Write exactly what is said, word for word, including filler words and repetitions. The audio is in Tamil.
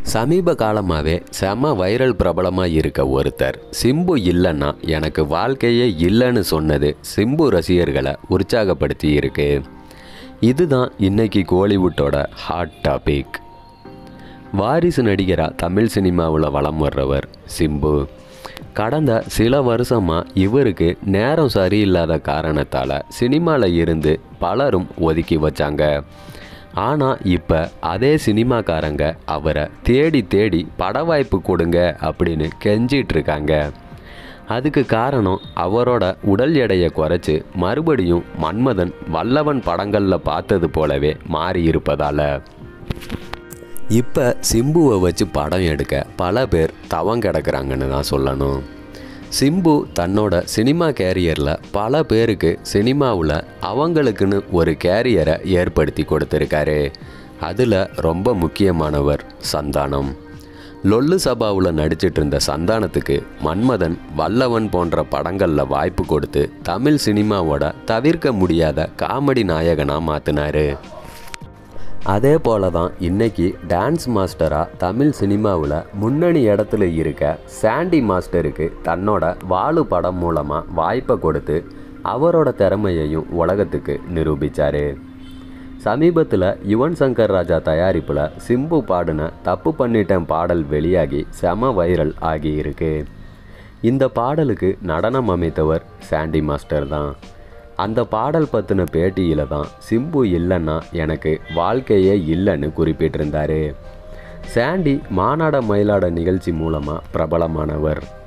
சமீப காலமாகவே செம வைரல் பிரபலமாக இருக்க ஒருத்தர் சிம்பு இல்லைன்னா எனக்கு வாழ்க்கையே இல்லைன்னு சொன்னது சிம்பு ரசிகர்களை உற்சாகப்படுத்தி இருக்கு. இதுதான் இன்னைக்கு கோலிவுட்டோட ஹாட் டாபிக். வாரிசு நடிகராக தமிழ் சினிமாவில் வலம் வர்றவர் சிம்பு. கடந்த சில வருஷமாக இவருக்கு நேரம் சரியில்லாத காரணத்தால் சினிமாவில் இருந்து பலரும் ஒதுக்கி வச்சாங்க. ஆனால் இப்போ அதே சினிமாக்காரங்க அவரை தேடி தேடி பட வாய்ப்பு கொடுங்க அப்படின்னு கெஞ்சிட்ருக்காங்க. அதுக்கு காரணம் அவரோட உடல் எடையை குறைச்சி மறுபடியும் மன்மதன் வல்லவன் படங்களில் பார்த்தது போலவே மாறி இருப்பதால் இப்போ சிம்புவை வச்சு படம் எடுக்க பல பேர் தவம் கிடக்கிறாங்கன்னு தான் சொல்லணும். சிம்பு தன்னோட சினிமா கேரியரில் பல பேருக்கு சினிமாவில் அவங்களுக்குன்னு ஒரு கேரியரை ஏற்படுத்தி கொடுத்துருக்காரு. அதில் ரொம்ப முக்கியமானவர் சந்தானம். லொல்லு சபாவில் நடிச்சிட்டு இருந்த சந்தானத்துக்கு மன்மதன் வல்லவன் போன்ற படங்களில் வாய்ப்பு கொடுத்து தமிழ் சினிமாவோட தவிர்க்க முடியாத காமெடி நாயகனாக மாற்றினார். அதே போல தான் இன்றைக்கி டான்ஸ் மாஸ்டராக தமிழ் சினிமாவில் முன்னணி இடத்துல இருக்க சாண்டி மாஸ்டருக்கு தன்னோட வாலு படம் மூலமாக வாய்ப்பை கொடுத்து அவரோட திறமையையும் உலகத்துக்கு நிரூபித்தார். சமீபத்தில் யுவன் சங்கர் ராஜா தயாரிப்பில் சிம்பு பாடின தப்பு பண்ணிட்டேன் பாடல் வெளியாகி செம வைரல் ஆகியிருக்கு. இந்த பாடலுக்கு நடனம் அமைத்தவர் சாண்டி மாஸ்டர் தான். அந்த பாடல் பற்றின பேட்டியில் தான் சிம்பு இல்லைன்னா எனக்கு வாழ்க்கையே இல்லைன்னு குறிப்பிட்டிருந்தார். சாண்டி மானாட மயிலாட நிகழ்ச்சி மூலமாக பிரபலமானவர்.